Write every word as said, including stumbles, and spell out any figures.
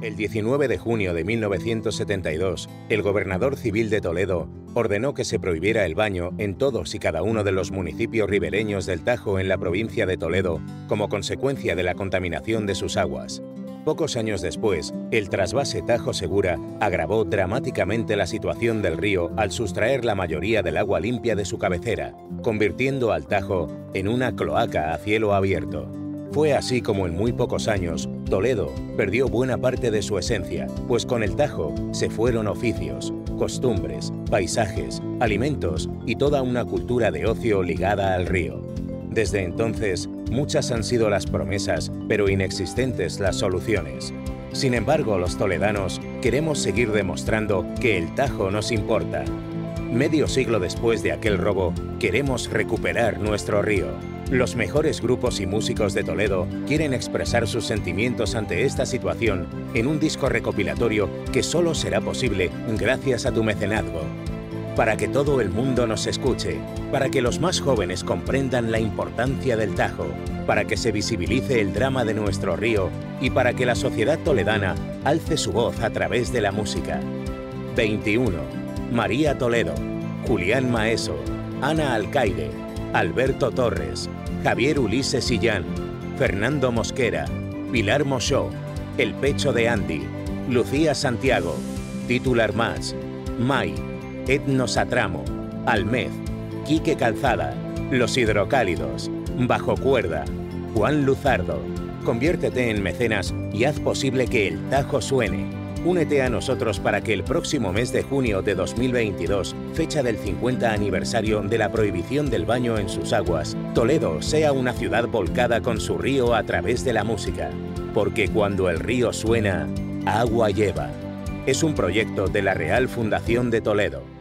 El diecinueve de junio de mil novecientos setenta y dos, el gobernador civil de Toledo ordenó que se prohibiera el baño en todos y cada uno de los municipios ribereños del Tajo en la provincia de Toledo como consecuencia de la contaminación de sus aguas. Pocos años después, el trasvase Tajo Segura agravó dramáticamente la situación del río al sustraer la mayoría del agua limpia de su cabecera, convirtiendo al Tajo en una cloaca a cielo abierto. Fue así como en muy pocos años, Toledo perdió buena parte de su esencia, pues con el Tajo se fueron oficios, costumbres, paisajes, alimentos y toda una cultura de ocio ligada al río. Desde entonces, muchas han sido las promesas, pero inexistentes las soluciones. Sin embargo, los toledanos queremos seguir demostrando que el Tajo nos importa. Medio siglo después de aquel robo, queremos recuperar nuestro río. Los mejores grupos y músicos de Toledo quieren expresar sus sentimientos ante esta situación en un disco recopilatorio que solo será posible gracias a tu mecenazgo. Para que todo el mundo nos escuche, para que los más jóvenes comprendan la importancia del Tajo, para que se visibilice el drama de nuestro río y para que la sociedad toledana alce su voz a través de la música. veintiuno. María Toledo, Julián Maeso, Ana Alcaide, Alberto Torres, Javier Ulises Sillán, Fernando Mosquera, Pilar Moxó, El Pecho de Andy, Lucía Santiago, Titular Más, Mai, Etnos Atramo, Almez, Quique Calzada, Los Hidrocálidos, Bajo Cuerda, Juan Luzardo. Conviértete en mecenas y haz posible que el Tajo suene. Únete a nosotros para que el próximo mes de junio de dos mil veintidós, fecha del cincuenta aniversario de la prohibición del baño en sus aguas, Toledo sea una ciudad volcada con su río a través de la música. Porque cuando el río suena, agua lleva. Es un proyecto de la Real Fundación de Toledo.